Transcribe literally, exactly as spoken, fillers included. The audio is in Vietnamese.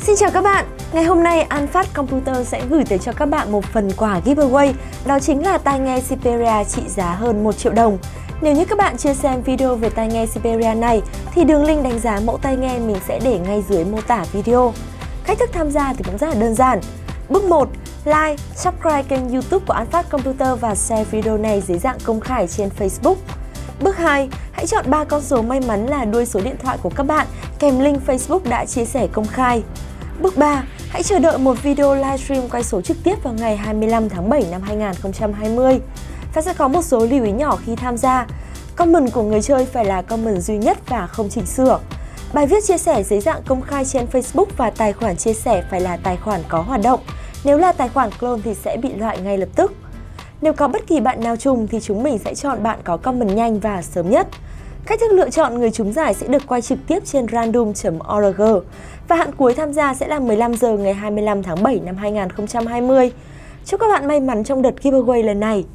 Xin chào các bạn, ngày hôm nay An Phát Computer sẽ gửi tới cho các bạn một phần quà giveaway, đó chính là tai nghe Xperia trị giá hơn một triệu đồng. Nếu như các bạn chưa xem video về tai nghe Xperia này thì đường link đánh giá mẫu tai nghe mình sẽ để ngay dưới mô tả video. Cách thức tham gia thì cũng rất là đơn giản. Bước một, like, subscribe kênh YouTube của An Phát Computer và share video này dưới dạng công khai trên Facebook. Bước hai, hãy chọn ba con số may mắn là đuôi số điện thoại của các bạn kèm link Facebook đã chia sẻ công khai. Bước ba, hãy chờ đợi một video livestream quay số trực tiếp vào ngày hai mươi lăm tháng bảy năm hai nghìn không trăm hai mươi. Và sẽ có một số lưu ý nhỏ khi tham gia. Comment của người chơi phải là comment duy nhất và không chỉnh sửa. Bài viết chia sẻ dưới dạng công khai trên Facebook và tài khoản chia sẻ phải là tài khoản có hoạt động. Nếu là tài khoản clone thì sẽ bị loại ngay lập tức. Nếu có bất kỳ bạn nào trùng thì chúng mình sẽ chọn bạn có comment nhanh và sớm nhất. Cách thức lựa chọn người trúng giải sẽ được quay trực tiếp trên random chấm org và hạn cuối tham gia sẽ là mười lăm giờ ngày hai mươi lăm tháng bảy năm hai nghìn không trăm hai mươi. Chúc các bạn may mắn trong đợt giveaway lần này.